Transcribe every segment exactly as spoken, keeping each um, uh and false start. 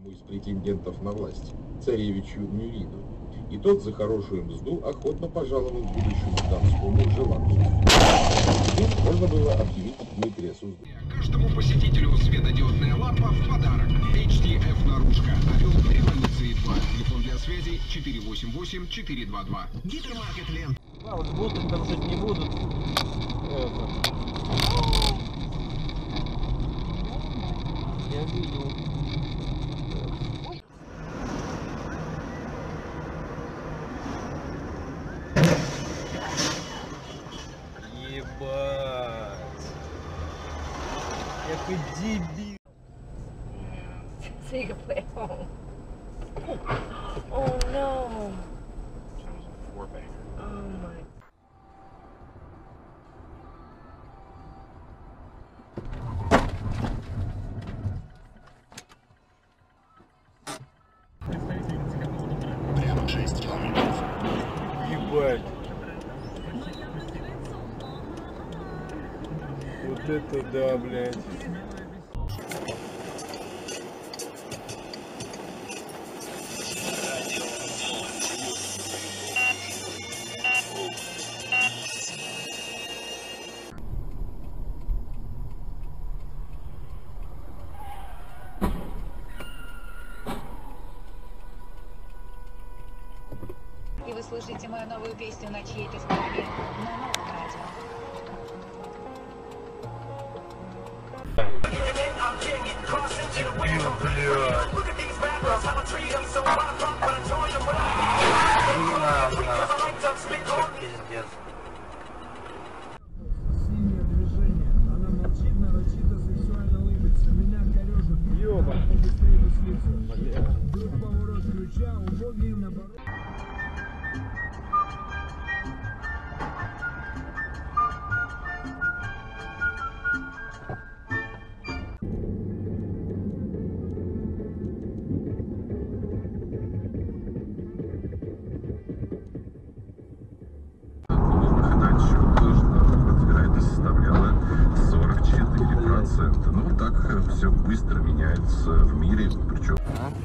одному из претендентов на власть, царевичу Мюриду, и тот за хорошую мзду охотно пожаловал будущему дамскому желанцу. Здесь можно было объявить Дмитрия Суздала. Каждому посетителю светодиодная лампа в подарок. эйч ди эф наружка. Орел революции два. Телефон для связи четыре восемь восемь четыре два два. Гипермаркет Лен. А вот будут там жить, не будут. Это. Я видел. Ебать. Какой дебил. So you can play at home. Oh no. Oh my. Прямо шесть километров. Ебать. Вот это да, блядь. И вы слушаете мою новую песню на чьей-то стороне на новом радио. Синее движение. Она молчит, нарочито, сексуально улыбится. Меня корежит. Ёба. Быстрее мыслится. Вдруг поворот ключа, убогий наоборот. Вероятность составляла сорок четыре процента. Ну, вот так все быстро меняется в мире, причем...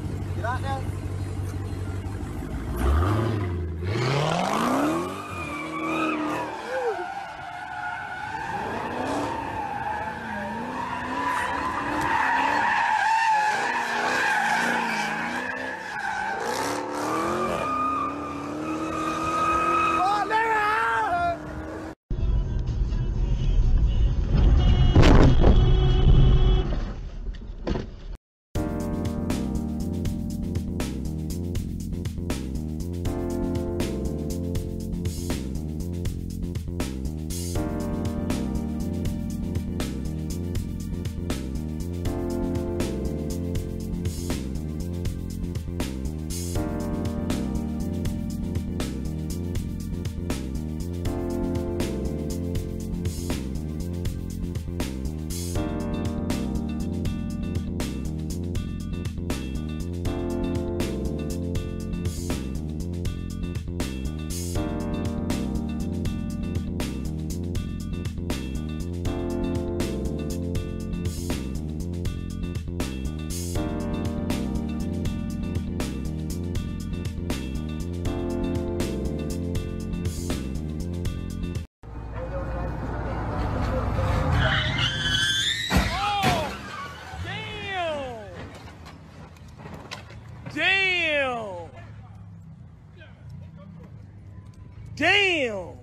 Damn! Damn!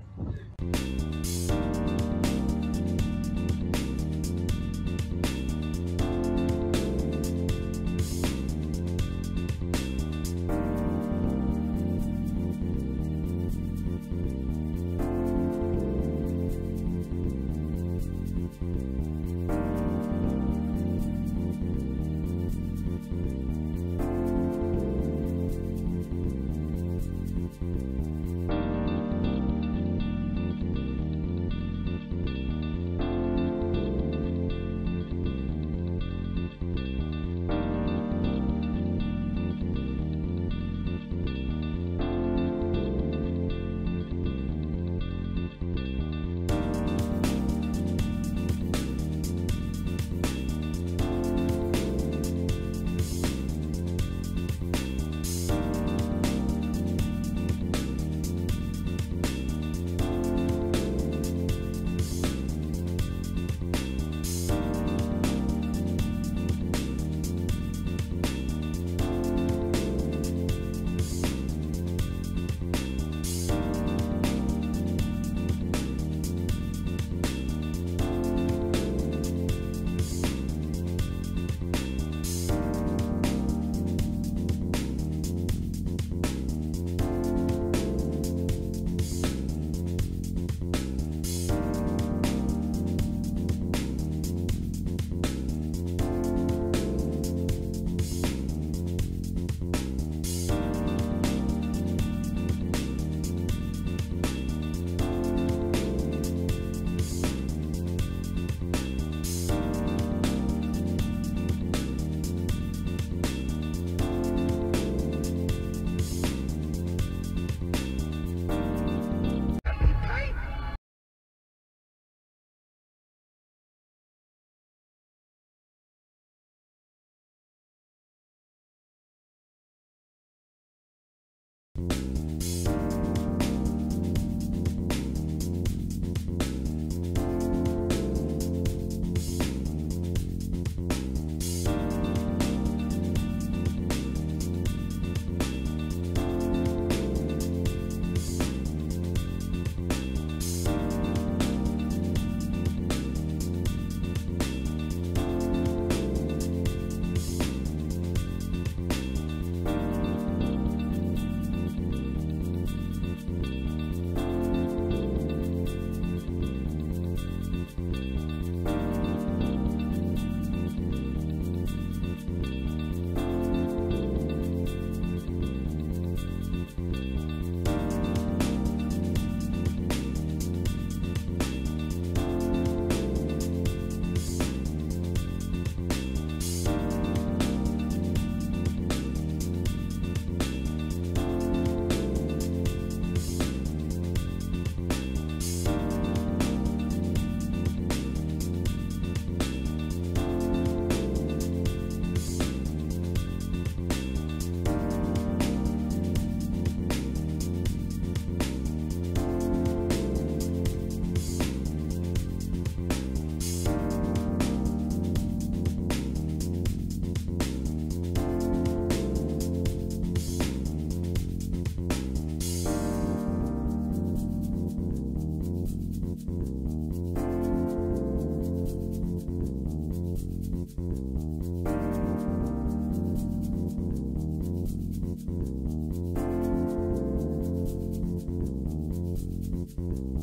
Thank you.